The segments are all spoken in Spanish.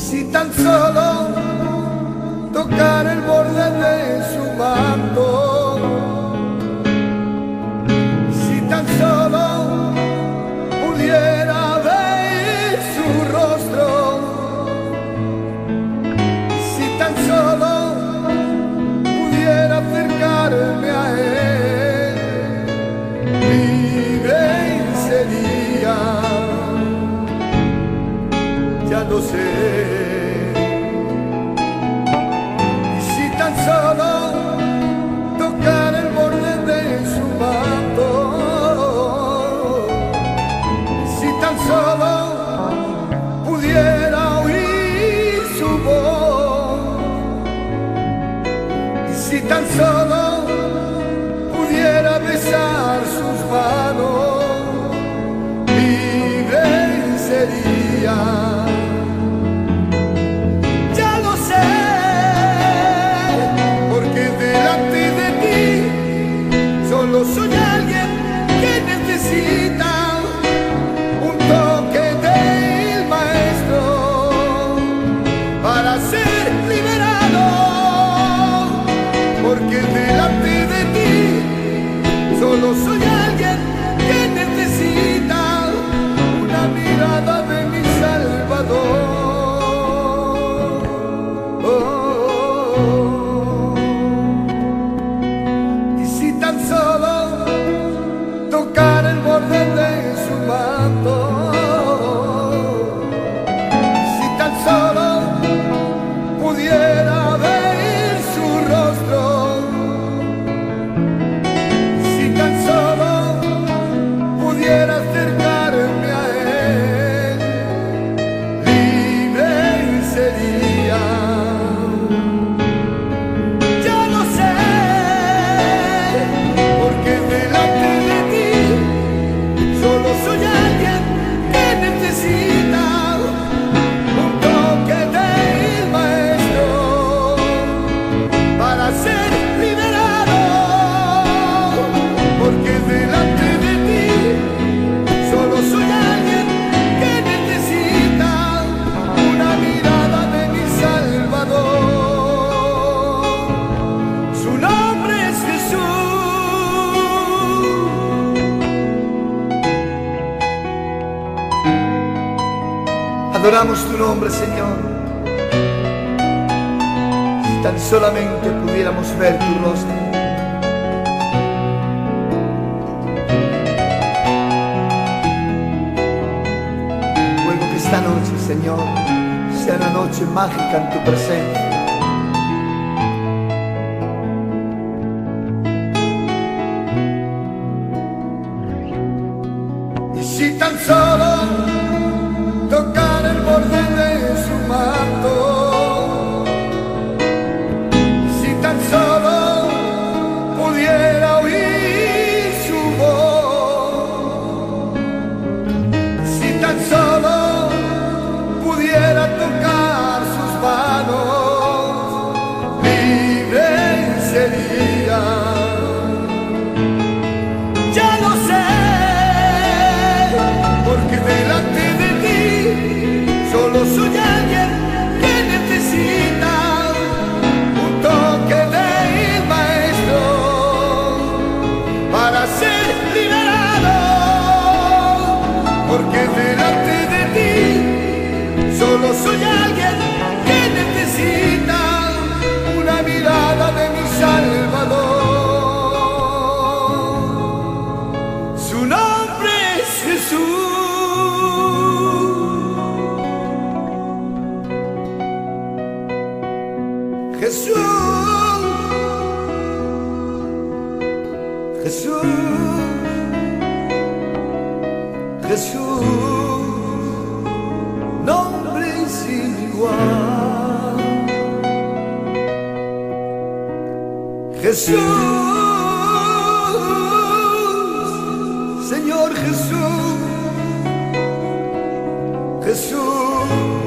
Si tan solo tocar el borde de su manto, si tan solo pudiera ver su rostro, si tan solo pudiera acercarme a él, libre sería, ya lo sé. Solo tocar el borde de su manto, si tan solo pudiera oír su voz, y si tan solo pudiera besar sus manos, libre sería. Soy alguien que necesita un toque del maestro para ser liberado, porque delante de ti solo soy alguien que necesita una mirada de mi Salvador. De su manto, si tan solo pudiera ver su rostro, si tan solo pudiera acercarme a él, libre sería. Ya lo sé, porque delante de ti solo soy alguien que necesita un toque del maestro para ser liberado, porque delante de ti solo soy alguien que necesita una mirada de mi Salvador. Su nombre es Jesús. Adoramos tu nombre, Señor. Si tan solamente pudiéramos ver tu rostro. Ruego que esta noche, Señor, sea una noche mágica en tu presencia. Y si tan solo tocar el borde de su manto, si tan solo pudiera oír su voz, si tan solo pudiera tocar sus manos, libre sería. Ya lo sé, porque delante de ti solo soy alguien que necesita un toque del maestro para ser liberado, porque delante de ti solo soy alguien que necesita una mirada de mi Salvador. Su nombre es Jesús. Jesús, Jesús, Jesús, nombre sin igual. Jesús, Señor Jesús, Jesús,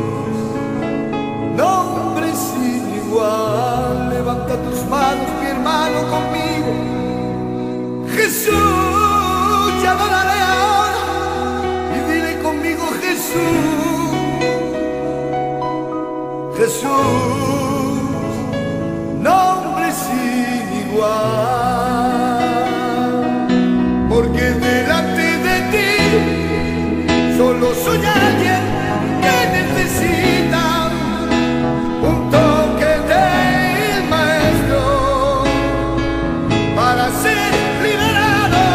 nombre sin igual. Levanta tus manos, mi hermano, conmigo. Jesús, te adoraré ahora y dile conmigo: Jesús, Jesús, nombre sin igual, porque delante de ti solo soy alguien que necesita un toque del Maestro para ser liberado,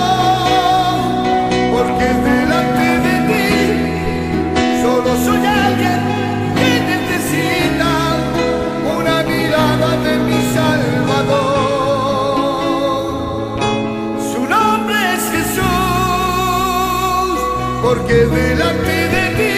porque delante de ti solo soy alguien que necesita una mirada de mi Salvador. Su nombre es Jesús, porque delante de ti